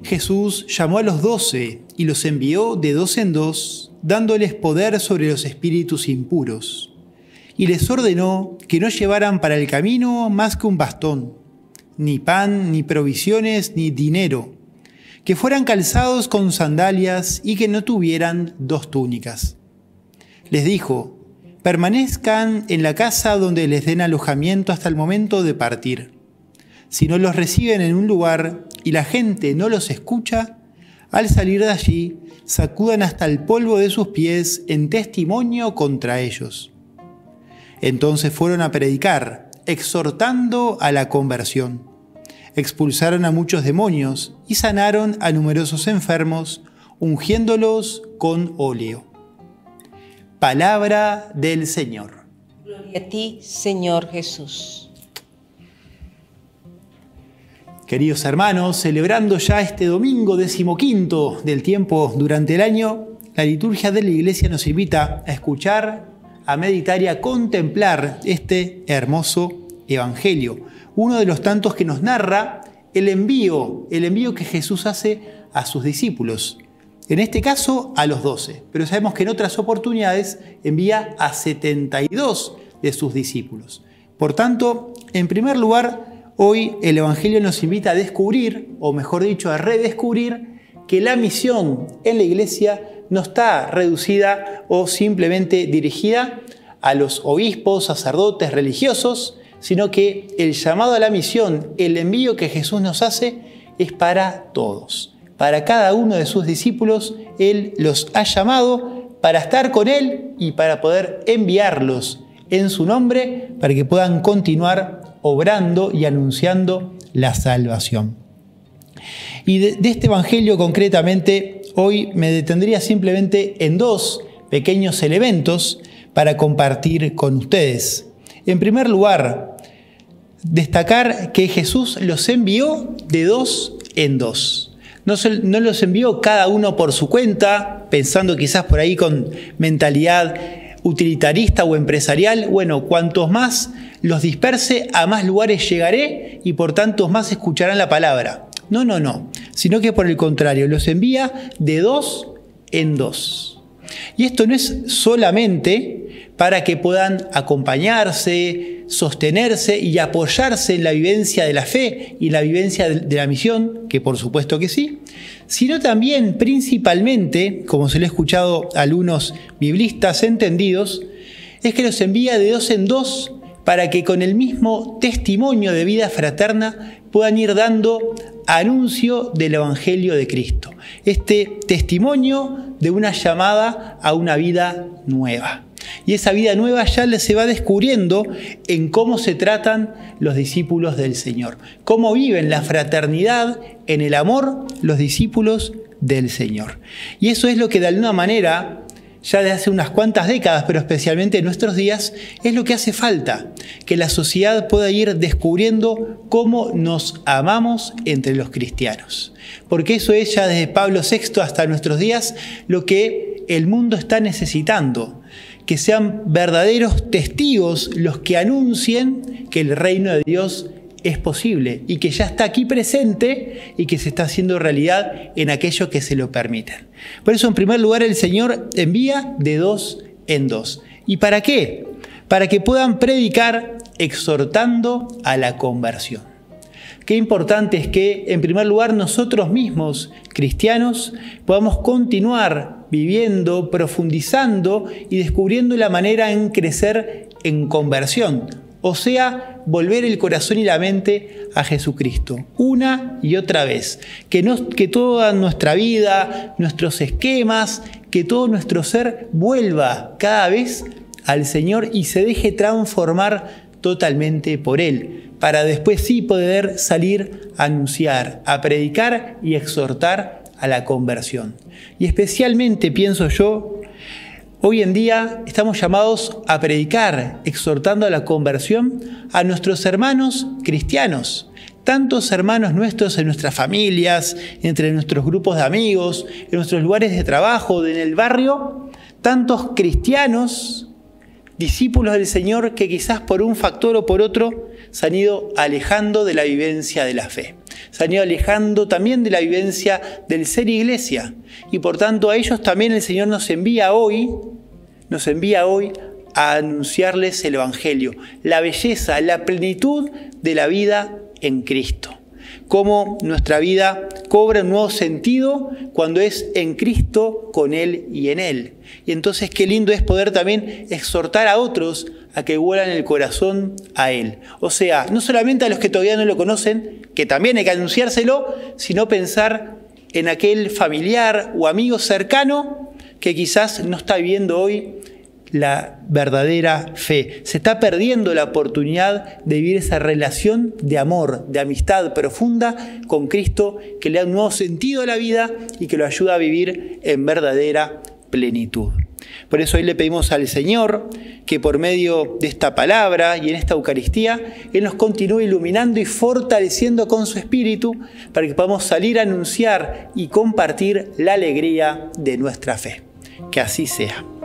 Jesús llamó a los 12 y los envió de 2 en 2, dándoles poder sobre los espíritus impuros. Y les ordenó que no llevaran para el camino más que un bastón, ni pan, ni provisiones, ni dinero, que fueran calzados con sandalias y que no tuvieran 2 túnicas. Les dijo: permanezcan en la casa donde les den alojamiento hasta el momento de partir. Si no los reciben en un lugar y la gente no los escucha, al salir de allí, sacudan hasta el polvo de sus pies en testimonio contra ellos. Entonces fueron a predicar, exhortando a la conversión. Expulsaron a muchos demonios y sanaron a numerosos enfermos, ungiéndolos con óleo. Palabra del Señor. Gloria a ti, Señor Jesús. Queridos hermanos, celebrando ya este domingo 15º del tiempo durante el año, la liturgia de la Iglesia nos invita a escuchar, a meditar y a contemplar este hermoso Evangelio, uno de los tantos que nos narra el envío que Jesús hace a sus discípulos. En este caso, a los 12, pero sabemos que en otras oportunidades envía a 72 de sus discípulos. Por tanto, en primer lugar, hoy el Evangelio nos invita a descubrir, o mejor dicho, a redescubrir, que la misión en la Iglesia no está reducida o simplemente dirigida a los obispos, sacerdotes, religiosos, sino que el llamado a la misión, el envío que Jesús nos hace, es para todos. Para cada uno de sus discípulos, Él los ha llamado para estar con Él y para poder enviarlos en su nombre, para que puedan continuar obrando y anunciando la salvación. Y de este Evangelio concretamente, hoy me detendría simplemente en 2 pequeños elementos para compartir con ustedes. En primer lugar, destacar que Jesús los envió de 2 en 2. No los envió cada uno por su cuenta, pensando quizás por ahí con mentalidad utilitarista o empresarial. Bueno, cuantos más los disperse, a más lugares llegaré y por tanto más escucharán la palabra. No, sino que por el contrario, los envía de 2 en 2. Y esto no es solamente para que puedan acompañarse, sostenerse y apoyarse en la vivencia de la fe y la vivencia de la misión, que por supuesto que sí, sino también principalmente, como se lo he escuchado a algunos biblistas entendidos, es que los envía de 2 en 2 para que con el mismo testimonio de vida fraterna puedan ir dando anuncio del Evangelio de Cristo. Este testimonio de una llamada a una vida nueva. Y esa vida nueva ya se va descubriendo en cómo se tratan los discípulos del Señor. Cómo viven la fraternidad en el amor los discípulos del Señor. Y eso es lo que de alguna manera, ya desde hace unas cuantas décadas, pero especialmente en nuestros días, es lo que hace falta. Que la sociedad pueda ir descubriendo cómo nos amamos entre los cristianos. Porque eso es ya desde Pablo VI hasta nuestros días lo que el mundo está necesitando. Que sean verdaderos testigos los que anuncien que el reino de Dios es posible y que ya está aquí presente y que se está haciendo realidad en aquellos que se lo permiten. Por eso, en primer lugar, el Señor envía de 2 en 2. ¿Y para qué? Para que puedan predicar exhortando a la conversión. Qué importante es que, en primer lugar, nosotros mismos, cristianos, podamos continuar viviendo, profundizando y descubriendo la manera en crecer en conversión. O sea, volver el corazón y la mente a Jesucristo, una y otra vez. Que toda nuestra vida, nuestros esquemas, que todo nuestro ser vuelva cada vez al Señor y se deje transformar totalmente por Él, para después sí poder salir a anunciar, a predicar y exhortar a la conversión. Y especialmente, pienso yo, hoy en día estamos llamados a predicar, exhortando a la conversión a nuestros hermanos cristianos. Tantos hermanos nuestros en nuestras familias, entre nuestros grupos de amigos, en nuestros lugares de trabajo, en el barrio, tantos cristianos, discípulos del Señor que quizás por un factor o por otro se han ido alejando de la vivencia de la fe. se han ido alejando también de la vivencia del ser iglesia. Y por tanto a ellos también el Señor nos envía hoy a anunciarles el Evangelio, la belleza, la plenitud de la vida en Cristo. Cómo nuestra vida cobra un nuevo sentido cuando es en Cristo, con Él y en Él. Y entonces qué lindo es poder también exhortar a otros a que vuelan el corazón a Él. O sea, no solamente a los que todavía no lo conocen, que también hay que anunciárselo, sino pensar en aquel familiar o amigo cercano que quizás no está viviendo hoy la verdadera fe. Se está perdiendo la oportunidad de vivir esa relación de amor, de amistad profunda con Cristo, que le da un nuevo sentido a la vida y que lo ayuda a vivir en verdadera plenitud. Por eso hoy le pedimos al Señor que por medio de esta palabra y en esta Eucaristía, Él nos continúe iluminando y fortaleciendo con su Espíritu para que podamos salir a anunciar y compartir la alegría de nuestra fe. Que así sea.